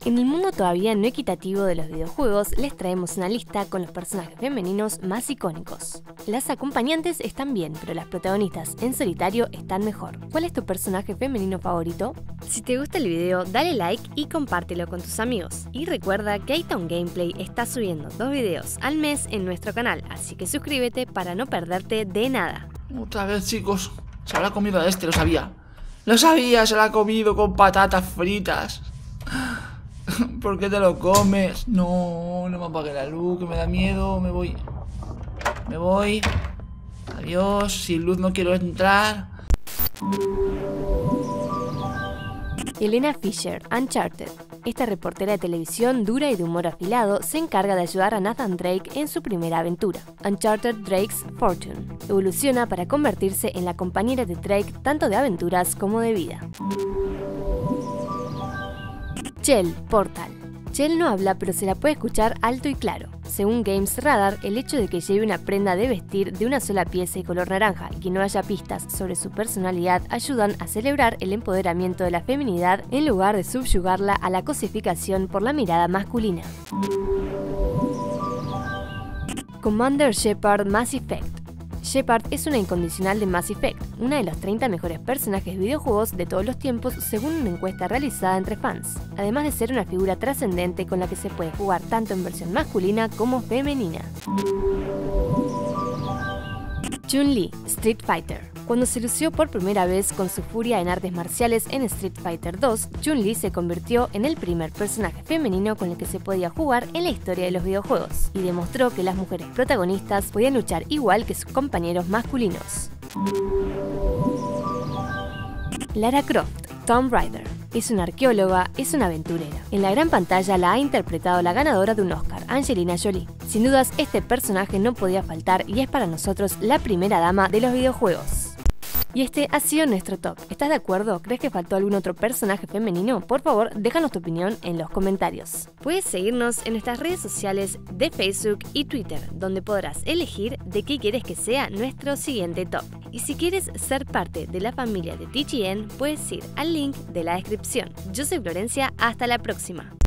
En el mundo todavía no equitativo de los videojuegos, les traemos una lista con los personajes femeninos más icónicos. Las acompañantes están bien, pero las protagonistas en solitario están mejor. ¿Cuál es tu personaje femenino favorito? Si te gusta el video, dale like y compártelo con tus amigos. Y recuerda que Aiton Gameplay está subiendo 2 videos al mes en nuestro canal, así que suscríbete para no perderte de nada. Otra vez, chicos. Se habrá comido a este, lo sabía. Lo sabía, se lo ha comido con patatas fritas. ¿Por qué te lo comes? No, no me apague la luz, que me da miedo. Me voy. Me voy. Adiós, sin luz no quiero entrar. Elena Fisher, Uncharted. Esta reportera de televisión dura y de humor afilado se encarga de ayudar a Nathan Drake en su primera aventura, Uncharted Drake's Fortune. Evoluciona para convertirse en la compañera de Drake tanto de aventuras como de vida. Chell, Portal. Chell no habla, pero se la puede escuchar alto y claro. Según Games Radar, el hecho de que lleve una prenda de vestir de una sola pieza y color naranja y que no haya pistas sobre su personalidad ayudan a celebrar el empoderamiento de la feminidad en lugar de subyugarla a la cosificación por la mirada masculina. Commander Shepard Mass Effect. Shepard es una incondicional de Mass Effect, una de los 30 mejores personajes de videojuegos de todos los tiempos según una encuesta realizada entre fans, además de ser una figura trascendente con la que se puede jugar tanto en versión masculina como femenina. Chun-Li, Street Fighter. Cuando se lució por primera vez con su furia en artes marciales en Street Fighter 2, Chun-Li se convirtió en el primer personaje femenino con el que se podía jugar en la historia de los videojuegos, y demostró que las mujeres protagonistas podían luchar igual que sus compañeros masculinos. Lara Croft, Tomb Raider. Es una arqueóloga, es una aventurera. En la gran pantalla la ha interpretado la ganadora de un Oscar, Angelina Jolie. Sin dudas, este personaje no podía faltar y es para nosotros la primera dama de los videojuegos. Y este ha sido nuestro top. ¿Estás de acuerdo? ¿Crees que faltó algún otro personaje femenino? Por favor, déjanos tu opinión en los comentarios. Puedes seguirnos en nuestras redes sociales de Facebook y Twitter, donde podrás elegir de qué quieres que sea nuestro siguiente top. Y si quieres ser parte de la familia de TGN, puedes ir al link de la descripción. Yo soy Florencia, hasta la próxima.